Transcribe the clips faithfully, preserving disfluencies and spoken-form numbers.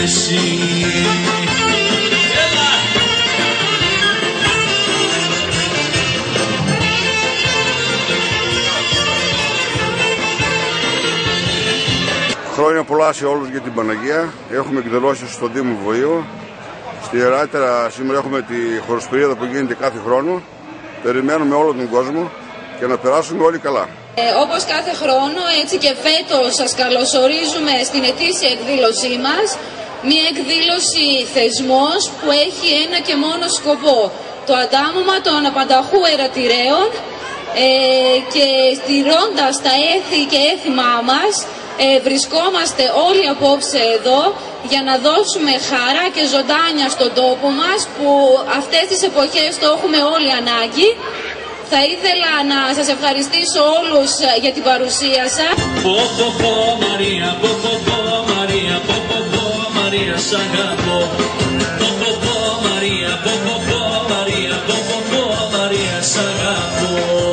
εσύ. Χρόνια πολλά σε όλους για την Παναγία. Έχουμε εκδηλώσεις στο Δήμο Βοήου. Στη Ιεράτερα σήμερα έχουμε τη χοροσπηρίδα που γίνεται κάθε χρόνο. Περιμένουμε όλο τον κόσμο και να περάσουμε όλοι καλά. Ε, όπως κάθε χρόνο, έτσι και φέτος σας καλωσορίζουμε στην ετήσια εκδήλωσή μας. Μια εκδήλωση θεσμός που έχει ένα και μόνο σκοπό. Το αντάμωμα των απανταχού ερατηρέων ε, και στηρώντας τα έθη και έθιμά μας, ε, βρισκόμαστε όλοι απόψε εδώ για να δώσουμε χαρά και ζωντάνια στον τόπο μας που αυτές τις εποχές το έχουμε όλοι ανάγκη. Θα ήθελα να σας ευχαριστήσω όλους για την παρουσία σας. Πω πω πω Μαρία, πω πω πω Μαρία, πω πω πω Μαρία σ' αγαπώ. Πω πω πω Μαρία, πω πω πω Μαρία, πω πω πω Μαρία σ' αγαπώ.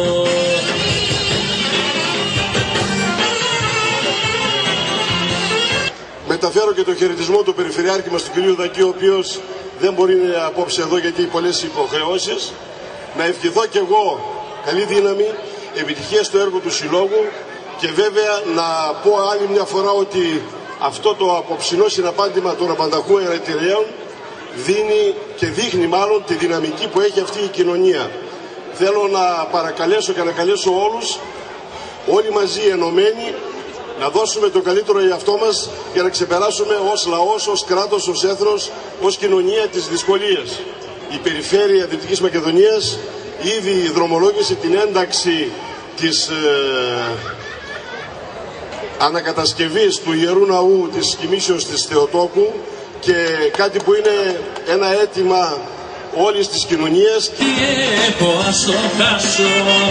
Μεταφέρω και το χαιρετισμό του Περιφερειάρχη μας, του κ. Δακή, ο οποίος δεν μπορεί να είναι απόψε εδώ γιατί έχει πολλές υποχρεώσεις. Να ευχηθώ και εγώ καλή δύναμη, επιτυχία στο έργο του Συλλόγου και βέβαια να πω άλλη μια φορά ότι αυτό το απόψινό συναπάντημα των απανταχού ερατηρέων δίνει και δείχνει μάλλον τη δυναμική που έχει αυτή η κοινωνία. Θέλω να παρακαλέσω και να καλέσω όλους, όλοι μαζί ενωμένοι, να δώσουμε το καλύτερο για αυτό μας για να ξεπεράσουμε ως λαός, ως κράτος, ως έθνος, ως κοινωνία τις δυσκολίες. Η Περιφέρεια Δυτικής Μακεδονίας ήδη δρομολόγησε την ένταξη της ε, ανακατασκευής του Ιερού Ναού της Κοιμήσεως της Θεοτόκου και κάτι που είναι ένα αίτημα όλης της κοινωνίας. Τι έχω ας το χάσω.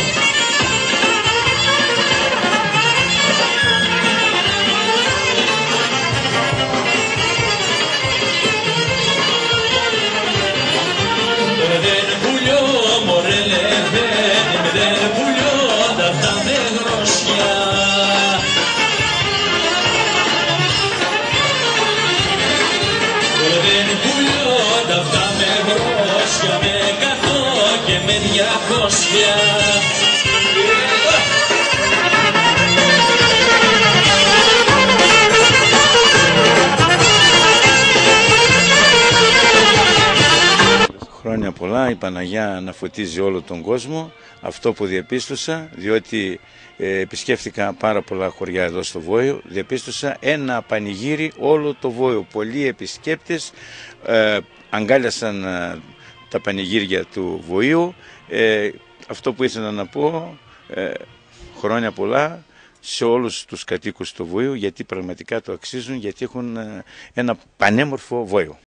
Χρόνια πολλά, η Παναγιά να φωτίζει όλο τον κόσμο, αυτό που διαπίστωσα, διότι ε, επισκέφθηκα πάρα πολλά χωριά εδώ στο Βόιο, διαπίστωσα ένα πανηγύρι όλο το Βόιο. Πολλοί επισκέπτες ε, αγκάλιασαν ε, τα πανηγύρια του Βοήου. Ε, αυτό που ήθελα να πω, ε, χρόνια πολλά σε όλους τους κατοίκους του Βόιου, γιατί πραγματικά το αξίζουν, γιατί έχουν ε, ένα πανέμορφο Βόιο.